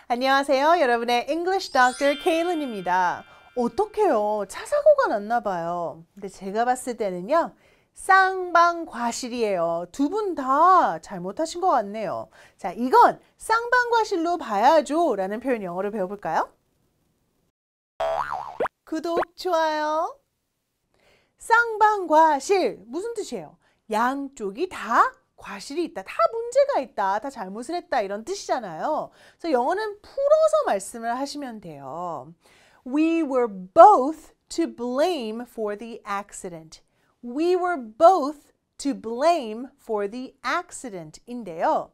안녕하세요. 여러분의 English Doctor 케일린입니다. 어떡해요? 차 사고가 났나 봐요. 근데 제가 봤을 때는요. 쌍방과실이에요. 두 분 다 잘못하신 것 같네요. 자, 이건 쌍방과실로 봐야죠 라는 표현 영어로 배워볼까요? 구독, 좋아요. 쌍방과실 무슨 뜻이에요? 양쪽이 다 과실이 있다, 다 문제가 있다, 다 잘못을 했다 이런 뜻이잖아요. 그래서 영어는 풀어서 말씀을 하시면 돼요. We were both to blame for the accident. We were both to blame for the accident 인데요.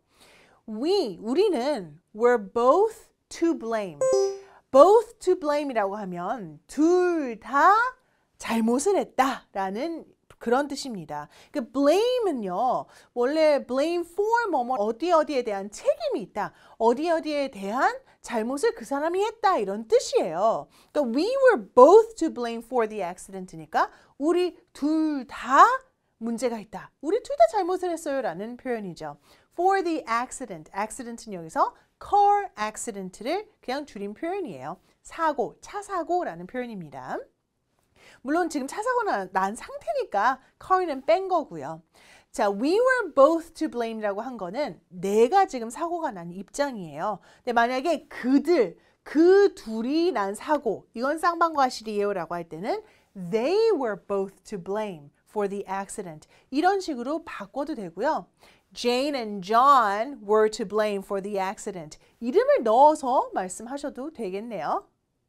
우리는 were both to blame. both to blame이라고 하면 둘 다 잘못을 했다라는 그런 뜻입니다. 그 blame은요, 원래 blame for 뭐뭐 어디에 대한 책임이 있다, 어디에 대한 잘못을 그 사람이 했다 이런 뜻이에요. 그러니까 we were both to blame for the accident니까 우리 둘 다 문제가 있다, 우리 둘 다 잘못을 했어요라는 표현이죠. For the accident, accident은 여기서 car accident를 그냥 줄인 표현이에요. 사고, 차 사고라는 표현입니다. 물론 지금 차 사고 난 상태니까 car는 뺀 거고요. 자, we were both to blame이라고 한 거는 내가 지금 사고가 난 입장이에요. 근데 만약에 그 둘이 난 사고, 이건 쌍방과실이에요 라고 할 때는 they were both to blame for the accident. 이런 식으로 바꿔도 되고요. Jane and John were to blame for the accident. 이름을 넣어서 말씀하셔도 되겠네요.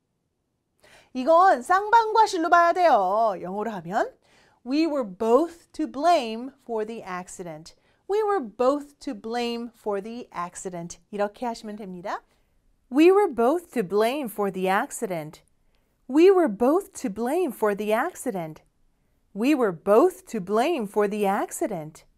이건 쌍방과실로 봐야 돼요. 영어로 하면 We were both to blame for the accident. We were both to blame for the accident. 이렇게 하시면 됩니다. We were both to blame for the accident. We were both to blame for the accident. We were both to blame for the accident.